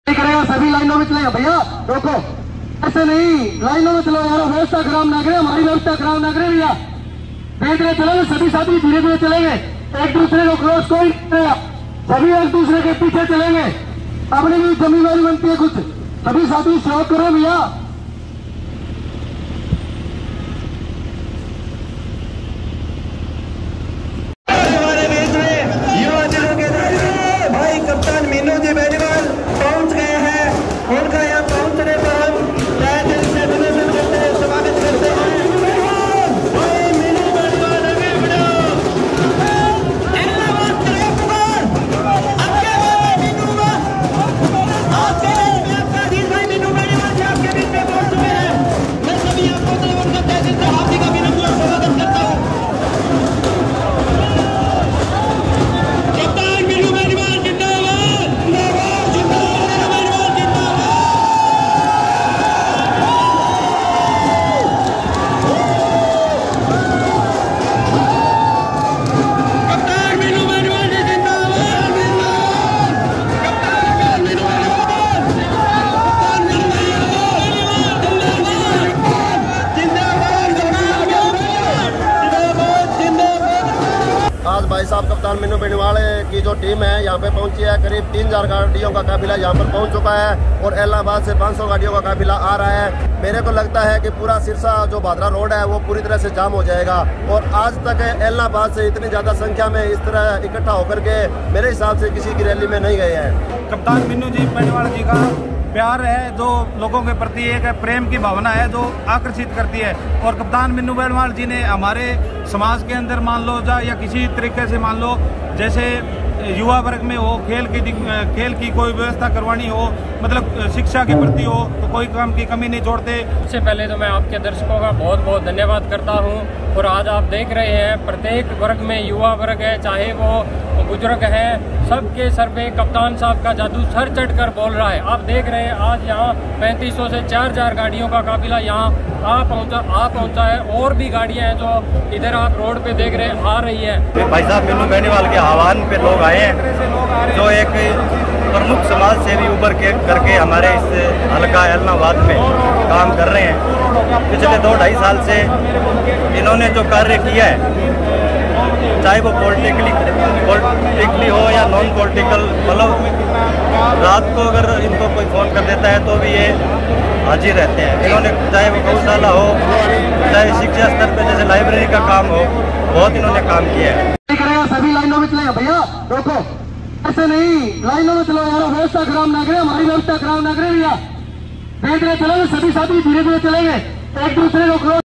करेगा, सभी लाइनों में चलेगा। भैया रोको, ऐसे नहीं, लाइनों में चलो यार, व्यवस्था खराब ना करे, हमारी व्यवस्था खराब ना करे भैया। धीरे धीरे चलेंगे, सभी साथी धीरे धीरे चलेंगे, एक दूसरे को क्रॉस कोई नहीं करेगा, सभी एक दूसरे के पीछे चलेंगे। अपनी भी जिम्मेदारी बनती है कुछ, सभी साथी सहयोग करो भैया। भाई कप्तान मीनू जी बेनीवाल पहुंच गए हैं, उनका यहाँ पहुंचने पर हम तहे दिल से अभिनंदन करते हैं, स्वागत करते हैं। भाई मीनू बेनीवाल आगे बढ़ो, जिंदाबाद करें पुकार, आपके बाद मीनू आपके बीच में आपका अजीज भाई मीनू बेनीवाल जी आपके बीच में पहुंच चुके हैं। मैं सभी आपको उनका तहे दिल से हार्दिक अभिनंदन स्वागत करता हूँ। आज भाई साहब कप्तान मीनू बेनीवाल की जो टीम है यहाँ पे पहुंची है। करीब 3000 गाड़ियों का काफिला यहाँ पर पहुंच चुका है और इलाहाबाद से 500 गाड़ियों का काफिला आ रहा है। मेरे को लगता है कि पूरा सिरसा जो भादरा रोड है वो पूरी तरह से जाम हो जाएगा और आज तक इलाहाबाद से इतनी ज्यादा संख्या में इस तरह इकट्ठा होकर के मेरे हिसाब से किसी की रैली में नहीं गए हैं। कप्तान मीनू जी बेनीवाल जी का प्यार है जो लोगों के प्रति एक प्रेम की भावना है जो आकर्षित करती है। और कप्तान मीनू बेनीवाल जी ने हमारे समाज के अंदर मान लो या किसी तरीके से मान लो जैसे युवा वर्ग में हो खेल की कोई व्यवस्था करवानी हो, मतलब शिक्षा के प्रति हो तो कोई काम की कमी नहीं छोड़ते। सबसे पहले तो मैं आपके दर्शकों का बहुत बहुत धन्यवाद करता हूं। और आज आप देख रहे हैं प्रत्येक वर्ग में युवा वर्ग है, चाहे वो बुजुर्ग है, सबके सर पे कप्तान साहब का जादू सर चढ़ कर बोल रहा है। आप देख रहे हैं आज यहाँ 3500 से 4000 गाड़ियों का काफिला यहाँ आ पहुँचा है और भी गाड़ियाँ हैं जो इधर आप रोड पे देख रहे हैं आ रही है। भाई साहब मीनू बेनीवाल के आह्वान पे लोग आए हैं जो एक प्रमुख समाज सेवी उभर के करके हमारे इस हल्का इलाहाबाद में काम कर रहे हैं। पिछले 2-2.5 साल से इन्होंने जो कार्य किया है, चाहे वो पॉलिटिकली हो या नॉन पॉलिटिकल, मतलब रात को अगर इनको कोई फ़ोन कर देता है तो भी ये हाजिर रहते हैं। इन्होंने चाहे वो गौशाला हो, चाहे शिक्षा स्तर पे जैसे लाइब्रेरी का काम हो, बहुत इन्होंने काम किया है। करेगा, सभी लाइनों में चलेगा। भैया रोको, ऐसे नहीं, लाइनों में चलो यार, व्यवस्था खराब ना करे, हमारी व्यवस्था खराब ना करे भैया। धीरे धीरे चलेंगे, सभी साथी धीरे धीरे चलेंगे, एक दूसरे को